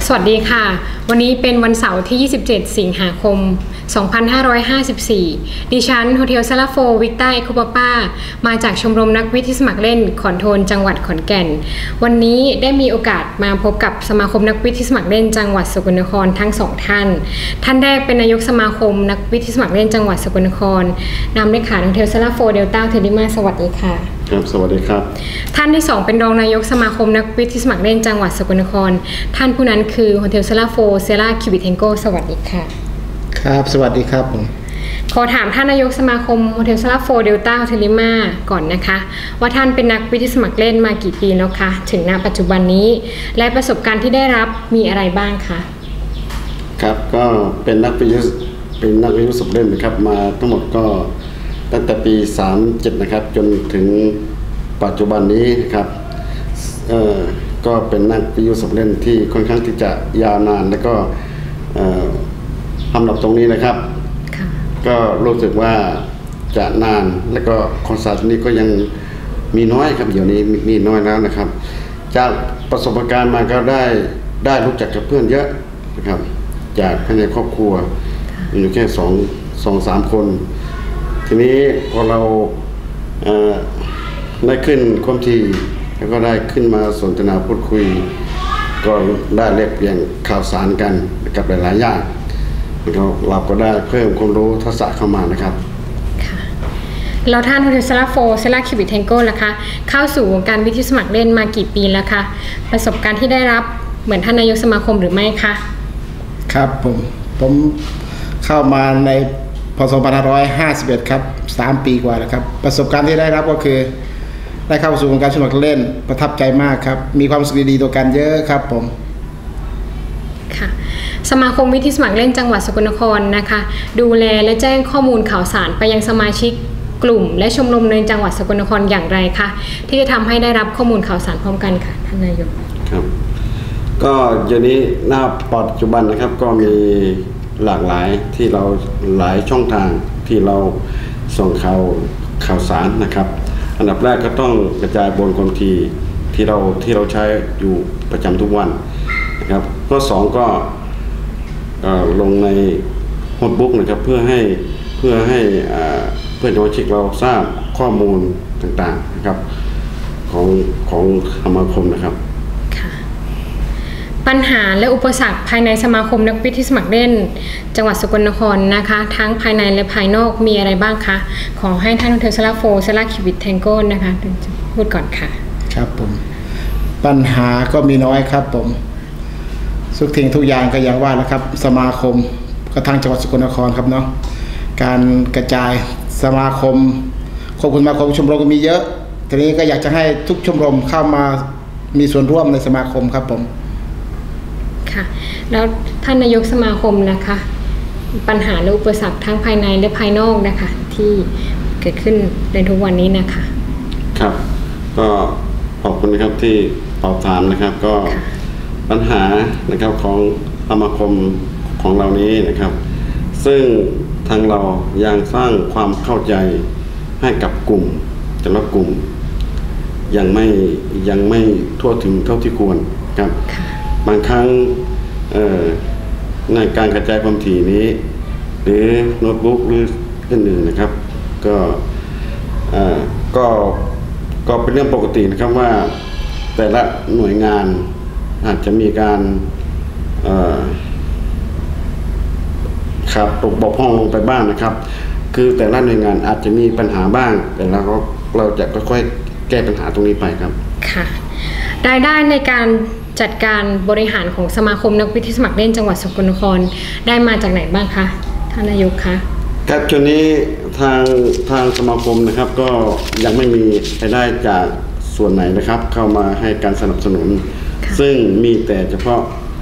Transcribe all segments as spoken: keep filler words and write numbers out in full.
สวัสดีค่ะวันนี้เป็นวันเสาร์ที่ยี่สิบเจ็ดสิงหาคมสองพันห้าร้อยห้าสิบสี่ดิฉันโฮเทลซาลาโฟวิกต้าเอโคปาป้ามาจากชมรมนักวิทย์สมัครเล่นขอนโทนจังหวัดขอนแก่นวันนี้ได้มีโอกาสมาพบกับสมาคมนักวิทย์สมัครเล่นจังหวัดสกลนครทั้งสองท่านท่านแรกเป็นนายกสมาคมนักวิทย์สมัครเล่นจังหวัดสกลนครนามเลขาโฮเทลซาลาโฟเดลต้าเทลิมาสวัสดีค่ะครับสวัสดีครับท่านที่สองเป็นรองนายกสมาคมนักวิทย์สมัครเล่นจังหวัดสกลนครท่านผู้นั้นคือโฮเทลซาลาโฟเซล่าคิวบิเทนโกสวัสดีค่ะครับสวัสดีครับผมขอถามท่านนายกสมาคมโฮเทลซาลาโฟเดลต้าเทลิมาก่อนนะคะว่าท่านเป็นนักวิทย์สมัครเล่นมากี่ปีแล้วคะถึงณปัจจุบันนี้และประสบการณ์ที่ได้รับมีอะไรบ้างคะครับก็เป็นนักวิทย์เป็นนักวิทย์สมัครเล่นนะครับมาทั้งหมดก็ตั้งแต่ปีสามสิบเจ็ดนะครับจนถึงปัจจุบันนี้นะครับเอ่อก็เป็นนักวิทย์สมัครเล่นที่ค่อนข้างที่จะยาวนานและก็เอ่อสำหรับตรงนี้นะครับก็รู้สึกว่าจะนานและก็คอนเสิร์ตนี้ก็ยังมีน้อยครับเดี๋ยวนี้มีน้อยแล้วนะครับจากประสบการณ์มาก็ได้ได้รู้จักกับเพื่อนเยอะนะครับจากภายในครอบครัวมีอยู่แค่สองสองสามคนทีนี้พอเราเอ่อได้ขึ้นความถี่แล้วก็ได้ขึ้นมาสนทนาพูดคุยก็ได้แลกเปลี่ยนข่าวสารกันกับหลายๆอย่างเราก็ได้เพิ่มความรู้ทักษะเข้ามานะครับค่ะแล้วท่านโฮเทลซาลาโฟเซล่าคิวบิเทนโกล่ะคะเข้าสู่วงการวิทย์สมัครเล่นมากี่ปีแล้วคะประสบการณ์ที่ได้รับเหมือนท่านนายกสมาคมหรือไม่คะครับผมผมเข้ามาในพ.ศ. สองพันห้าร้อยห้าสิบเอ็ดครับสามปีกว่าแล้วครับประสบการณ์ที่ได้รับก็คือได้เข้าสู่วงการสมัครเล่นประทับใจมากครับมีความสุขดีๆต่อกันเยอะครับผมค่ะสมาคมวิทย์สมัครเล่นจังหวัดสกลนครนะคะดูแลและแจ้งข้อมูลข่าวสารไปยังสมาชิกกลุ่มและชมรมในจังหวัดสกลนครอย่างไรคะที่จะทำให้ได้รับข้อมูลข่าวสารพร้อมกันค่ะท่านนายกครับก็เดี๋ยวนี้หน้าปัจจุบันนะครับก็มีหลากหลายที่เราหลายช่องทางที่เราส่งข่าวข่าวสารนะครับอันดับแรกก็ต้องกระจายบนความถี่ที่เราที่เราใช้อยู่ประจำทุกวันนะครับข้อสองก็ลงในโน้ตบุ๊กนะครับเพื่อให้เพื่อให้เพื่อนสมาชิกเราทราบข้อมูลต่างๆนะครับของของสมาคมนะครับปัญหาและอุปสรรคภายในสมาคมนักวิทย์สมัครเล่นจังหวัดสกลนครนะคะทั้งภายในและภายนอกมีอะไรบ้างคะขอให้ท่านโฮเทลซาลาโฟเซล่าคิวบิเทนโกนะคะพูดก่อนค่ะครับผมปัญหาก็มีน้อยครับผมทุกทิ้งทุกอย่างก็อย่างว่าแล้วครับสมาคมก็ทางจังหวัดสกลนครครับเนาะการกระจายสมาคมควบคุมสมาคมชมรมก็มีเยอะทีนี้ก็อยากจะให้ทุกชมรมเข้ามามีส่วนร่วมในสมาคมครับผมค่ะแล้วท่านนายกสมาคมนะคะปัญหาและอุปสรรคทั้งภายในและภายนอกนะคะที่เกิดขึ้นในทุกวันนี้นะคะครับก็ขอบคุณนะครับที่ตอบถามนะครับก็ปัญหานะครับของสมาคมของเรานี้นะครับซึ่งทางเรายังสร้างความเข้าใจให้กับกลุ่มแต่ละกลุ่มยังไม่ยังไม่ทั่วถึงเท่าที่ควรครับบางครั้งในการกระจายความถี่นี้หรือโน้ตบุ๊กหรืออื่นๆนะครับก็ก็ก็เป็นเรื่องปกตินะครับว่าแต่ละหน่วยงานอาจจะมีการขาดตกบกพร่องลงไปบ้างนะครับคือแต่ละหน่วยงานอาจจะมีปัญหาบ้างแต่เราเราจะค่อยๆแก้ปัญหาตรงนี้ไปครับค่ะรายได้ในการจัดการบริหารของสมาคมนักวิทย์สมัครเล่นจังหวัดสกลนครได้มาจากไหนบ้างคะท่านนายกคะครับช่วงนี้ทางทางสมาคมนะครับก็ยังไม่มีรายได้จากส่วนไหนนะครับเข้ามาให้การสนับสนุนซึ่งมีแต่เฉพาะ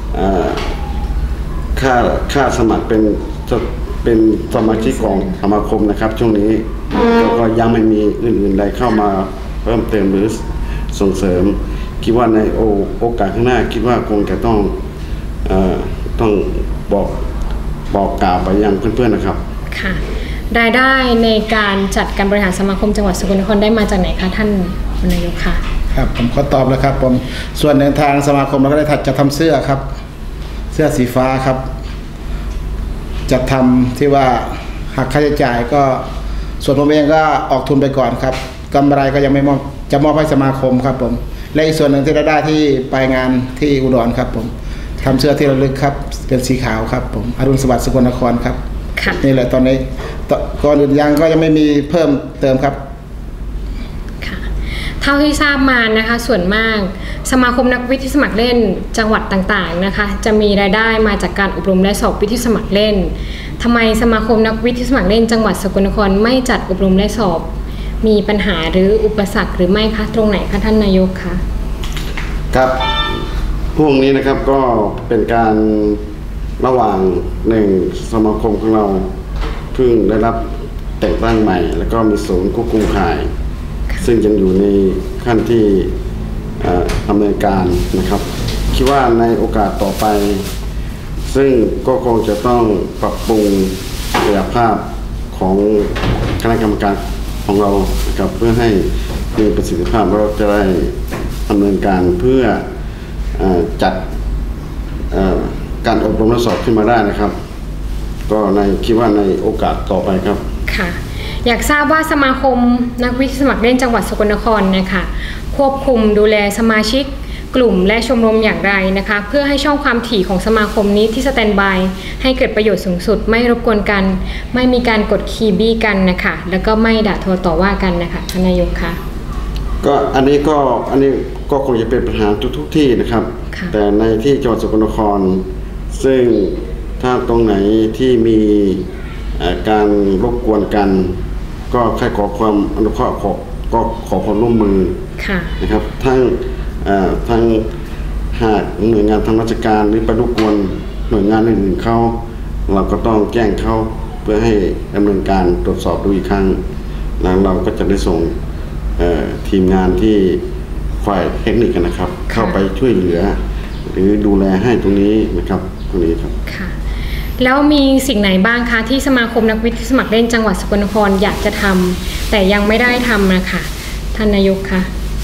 ค่าค่าสมัครเป็นเป็นสมาชิกของสมาคมนะครับช่วงนี้ก็ยังไม่มีอื่นๆใดเข้ามาเพิ่มเติมหรือส่งเสริมคิดว่าในโอโอกาสข้างหน้าคิดว่าคงจะต้องเอ่อต้องบอกบอกกล่าวไปยังเพื่อนๆนะครับค่ะรายได้ในการจัดการบริหารสมาคมจังหวัดสกลนครได้มาจากไหนคะท่านนายกค่ะครับผมขอตอบเลยครับผมส่วนหนึ่งทางสมาคมเราก็ได้จัดทำเสื้อครับสื้อสีฟ้าครับจะทำที่ว่าหักค่าใช้จ่ายก็ส่วนผมเองก็ออกทุนไปก่อนครับกำไรก็ยังไม่มอบจะมอบให้สมาคมครับผมและอีกส่วนหนึ่งที่เราได้ที่ไปงานที่อุดรครับผมทำเสื้อที่ระลึกครับเป็นสีขาวครับผมอรุณสวัสดิ์สกลนครครับนี่แหละตอนนี้ก่อนอื่นยังก็ยังไม่มีเพิ่มเติมครับค่ะเท่าที่ทราบมานะคะส่วนมากสมาคมนักวิทย์สมัครเล่นจังหวัดต่างๆนะคะจะมีรายได้มาจากการอบรมและสอบวิทย์สมัครเล่นทำไมสมาคมนักวิทย์สมัครเล่นจังหวัดสกลนครไม่จัดอบรมและสอบมีปัญหาหรืออุปสรรคหรือไม่คะตรงไหนคะท่านนายกคะครับพวกนี้นะครับก็เป็นการระหว่างหนึ่งสมาคมของเราเพิ่งได้รับแต่งตั้งใหม่แล้วก็มีศูนย์ควบคุมข่ายซึ่งยังอยู่ในขั้นที่ดำเนินการนะครับคิดว่าในโอกาสต่อไปซึ่งก็คงจะต้องปรับปรุงศักยภาพของคณะกรรมการของเรานะครับเพื่อให้มีประสิทธิภาพเราจะได้ดำเนินการเพื่อจัดการอบรมและสอบขึ้นมาได้นะครับก็ในคิดว่าในโอกาสต่อไปครับค่ะอยากทราบว่าสมาคมนักวิทย์สมัครเล่นจังหวัดสกลนครนะคะควบคุมดูแลสมาชิกกลุ่มและชมรมอย่างไรนะคะเพื่อให้ช่องความถี่ของสมาคมนี้ที่สแตนบายให้เกิดประโยชน์สูงสุดไม่รบกวนกันไม่มีการกดคีย์บี้กันนะคะแล้วก็ไม่ด่าทอต่อว่ากันนะคะท่านนายกคะก็อันนี้ก็อันนี้ก็คงจะเป็นปัญหาทุกๆที่นะครับแต่ในที่จังหวัดสกลนครซึ่งถ้าตรงไหนที่มีการรบกวนกันก็แค่ขอความอนุเคราะห์ขอก็ขอความร่วมมือนะครับทั้งทั้งหากหน่วยงานทางราชการหรือไปรบกวนหน่วยงานอื่นๆเขาเราก็ต้องแจ้งเขาเพื่อให้ดำเนินการตรวจสอบดูอีกครั้งแล้วเราก็จะได้ส่งทีมงานที่ฝ่ายเทคนิคนะครับเข้าไปช่วยเหลือหรือดูแลให้ตรงนี้นะครับตรงนี้ครับค่ะแล้วมีสิ่งไหนบ้างคะที่สมาคมนักวิทย์สมัครเล่นจังหวัดสกลนครอยากจะทำแต่ยังไม่ได้ทำนะคะท่านนายกคะ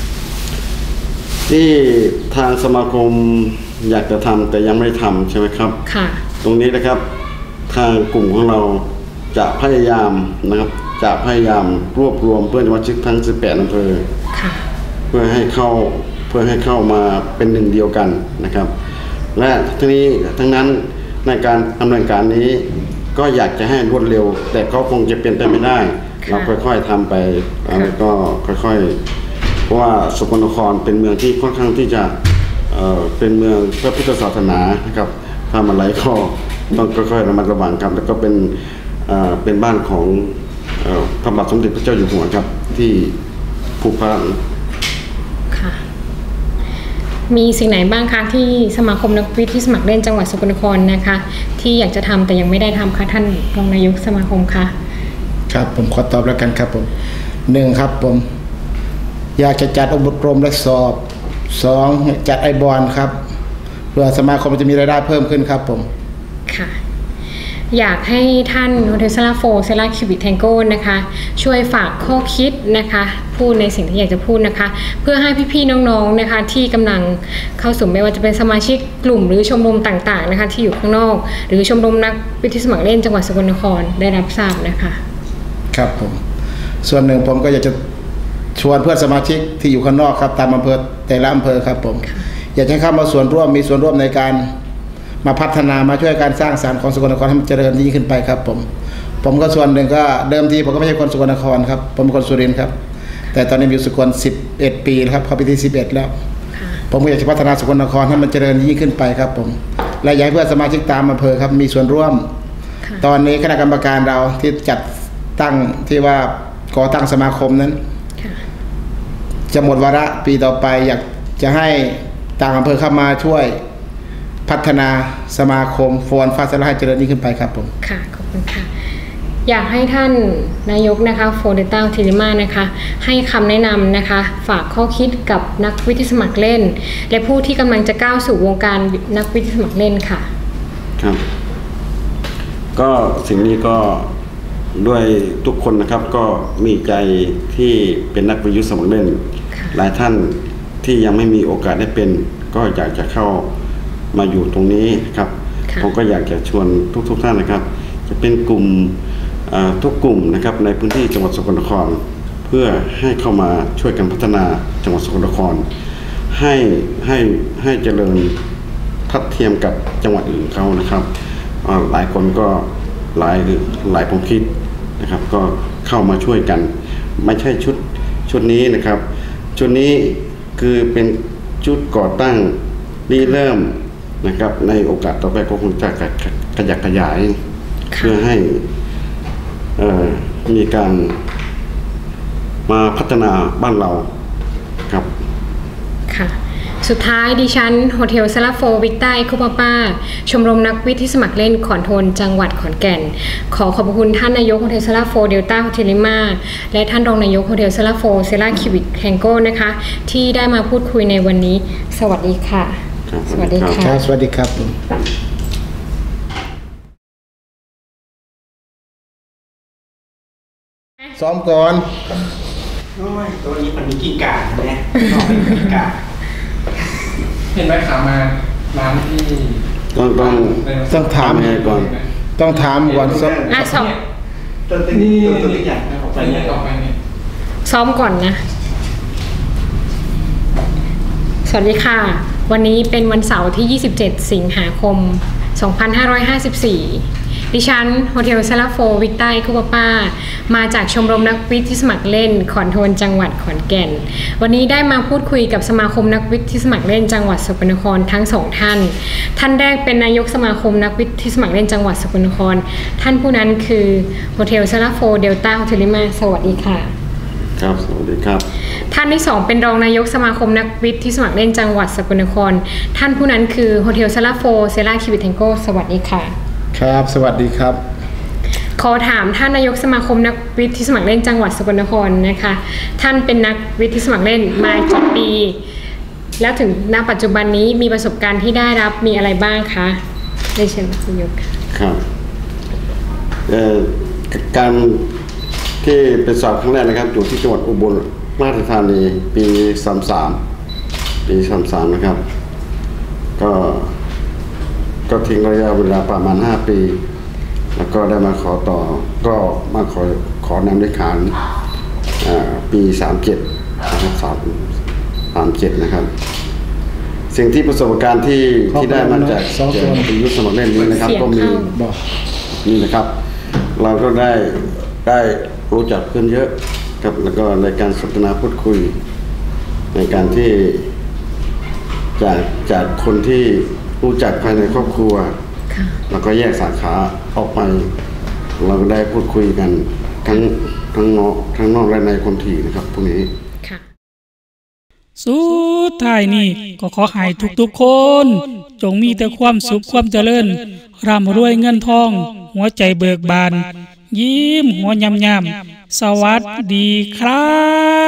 ที่ทางสมาคมอยากจะทำแต่ยังไม่ทำใช่ไหมครับค่ะตรงนี้นะครับทางกลุ่มของเราจะพยายามนะครับจะพยายามรวบรวมเพื่อนสมาชิกทั้งสิบแปดอำเภอเพื่อให้เข้าเพื่อให้เข้ามาเป็นหนึ่งเดียวกันนะครับและทีนี้ทั้งนั้นในการดำเนินการนี้ก็อยากจะให้รวดเร็วแต่ก็คงจะเป็นไปไม่ได้เราค่อยๆทำไปแล้วก็ค่อยๆเพราะว่าสกลนครเป็นเมืองที่ค่อนข้างที่จะเอ่อเป็นเมืองพระพุทธศาสนานะครับทำอะไรก็ต้องค่อยๆระมัดระวังครับแล้วก็เป็นเอ่อเป็นบ้านของพระบาทสมเด็จพระเจ้าอยู่หัวครับที่ภูพานค่ะมีสิ่งไหนบ้างคะที่สมาคมนักวิทย์ที่สมัครเล่นจังหวัดสกลนครนะคะที่อยากจะทำแต่ยังไม่ได้ทำคะท่านรองนายกสมาคมคะครับผมขอตอบแล้วกันครับผมหนึ่งครับผมอยากจะจัดอบรมและสอบสองจัดไอบอลครับเพื่อสมาคมจะมีรายได้เพิ่มขึ้นครับผมค่ะอยากให้ท่านโฮเทลซาลาโฟเซล่าคิวบิทแทงโก้นะคะช่วยฝากข้อคิดนะคะพูดในสิ่งที่อยากจะพูดนะคะเพื่อให้พี่ๆน้องๆนะคะที่กำลังเข้าสู่ไม่ว่าจะเป็นสมาชิกกลุ่มหรือชมรมต่างๆนะคะที่อยู่ข้างนอกหรือชมรมนักวิทย์สมัครเล่นจังหวัดสกลนครได้รับทราบนะคะครับผมส่วนหนึ่งผมก็อยากจะชวนเพื่อนสมาชิกที่อยู่ข้างนอกครับตามอำเภอแต่ละอำเภอครับผมอยากให้เข้ามาส่วนร่วมมีส่วนร่วมในการมาพัฒนามาช่วยการสร้างสรรค์ของสกลนครให้มันเจริญยิ่งขึ้นไปครับผมผมก็ส่วนหนึ่งก็เดิมทีผมก็ไม่ใช่คนสกลนครครับผมเป็นคนสุรินทร์ครับแต่ตอนนี้อยู่สกลสิบเอ็ดปีครับเข้าไปที่สิบเอ็ดแล้วผมก็อยากจะพัฒนาสกลนครให้มันเจริญยิ่งขึ้นไปครับผมและอยากให้เพื่อนสมาชิกตามอำเภอครับมีส่วนร่วมตอนนี้คณะกรรมการเราที่จัดตั้งที่ว่าก่อตั้งสมาคมนั้นจะหมดวาระปีต่อไปอยากจะให้ต่างอำเภอเข้ามาช่วยพัฒนาสมาคมฟอนฟาสลาให้เจริญยิ่งขึ้นไปครับผมค่ะขอบคุณค่ะอยากให้ท่านนายกนะคะโฟเดต้าทิลิมานะคะให้คำแนะนำนะคะฝากข้อคิดกับนักวิทย์สมัครเล่นและผู้ที่กำลังจะก้าวสู่วงการนักวิทย์สมัครเล่นค่ะครับก็สิ่งนี้ก็ด้วยทุกคนนะครับก็มีใจที่เป็นนักวิทย์สมัครเล่นหลายท่านที่ยังไม่มีโอกาสได้เป็นก็อยากจะเข้ามาอยู่ตรงนี้ครับผมก็อยากจะชวนทุกๆท่านนะครับจะเป็นกลุ่มทุกกลุ่มนะครับในพื้นที่จังหวัดสกลนครเพื่อให้เข้ามาช่วยกันพัฒนาจังหวัดสกลนครให้ให้ให้เจริญทัดเทียมกับจังหวัดอื่นเขานะครับหลายคนก็หลายหลายความคิดนะครับก็เข้ามาช่วยกันไม่ใช่ชุดชุดนี้นะครับชุดนี้คือเป็นชุดก่อตั้งริเริ่มนะครับในโอกาสต่อไปก็คงจะขยับขยายเพื่อให้มีการมาพัฒนาบ้านเราครับค่ะสุดท้ายดิฉันโฮเทลซาลาโฟวิกต้าเอคูปาป้าชมรมนักวิทย์ที่สมัครเล่นขอนโทนจังหวัดขอนแก่นขอขอบคุณท่านนายกโฮเทลซาลาโฟเดลต้าโฮเทลลิมาและท่านรองนายกโฮเทลซาลาโฟเซราคิวิกแฮงโก้นะคะที่ได้มาพูดคุยในวันนี้สวัสดีค่ะสวัสดีค่ะสวัสดีครับซ้อมก่อนโอ้ยตัวนี้มันมีกิ้งก่าใช่ไหมน้องกิ้งก่าเห็นไหมขามาร้านที่ต้องต้องต้องถามก่อนต้องถามก่อนซ้อมอ่ะซ้อมตัวนี้ตัวนี้อย่างออกไปเนี่ยออกไปเนี่ยซ้อมก่อนนะสวัสดีค่ะวันนี้เป็นวันเสาร์ที่ยี่สิบเจ็ดสิงหาคมสองพันห้าร้อยห้าสิบสี่ดิฉันโฮเทลซาลาโฟวิกต้าเอคูปาป้ามาจากชมรมนักวิทย์ที่สมัครเล่นขอนโทนจังหวัดขอนแก่นวันนี้ได้มาพูดคุยกับสมาคมนักวิทย์ที่สมัครเล่นจังหวัดสกลนครทั้งสองท่านท่านแรกเป็นนายกสมาคมนักวิทย์ที่สมัครเล่นจังหวัดสกลนครท่านผู้นั้นคือโฮเทลซาลาโฟเดลต้าโฮเทลลิมาสวัสดีค่ะครับสวัสดีครับท่านที่สองเป็นรองนายกสมาคมนักวิทย์ที่สมัครเล่นจังหวัดสกลนครท่านผู้นั้นคือโฮเทลซาลาโฟเซราคิวิเทงโกสวัสดีค่ะครับสวัสดีครับขอถามท่านนายกสมาคมนักวิทย์ที่สมัครเล่นจังหวัดสกลนครนะคะท่านเป็นนักวิทย์ที่สมัครเล่นมากี่ปีแล้วถึงณปัจจุบันนี้มีประสบการณ์ที่ได้รับมีอะไรบ้างคะได้เชิญนายกครับการที่เป็นสอบครั้งแรกนะครับอยู่ที่จังหวัดอุบลราชธานีปีสามสามปีสามสามนะครับก็ก็ทิ้งระยะเวลาประมาณห้าปีแล้วก็ได้มาขอต่อก็มาขอขอนำด้วยขานปีสามเจ็ดนะครับสามสามเจ็ดนะครับสิ่งที่ประสบการณ์ที่ที่ได้มาจากปียุทธสมัครเล่นนี้นะครับก็มีนี่นะครับเราก็ได้ได้รู้จักเพื่อนเยอะครับแล้วก็ในการสนทนาพูดคุยในการที่จากจากคนที่รู้จักภายในครอบครัวแล้วก็แยกสาขาออกไปเราก็ได้พูดคุยกันทั้งทั้งนอกทั้งนอกและในคนที่นะครับพวกนี้สุดท้ายนี้ก็ขอให้ทุกๆคนจงมีแต่ความสุขความเจริญร่ำรวยเงินทองหัวใจเบิกบานยิ้มหัวยำๆสวัสดีครับ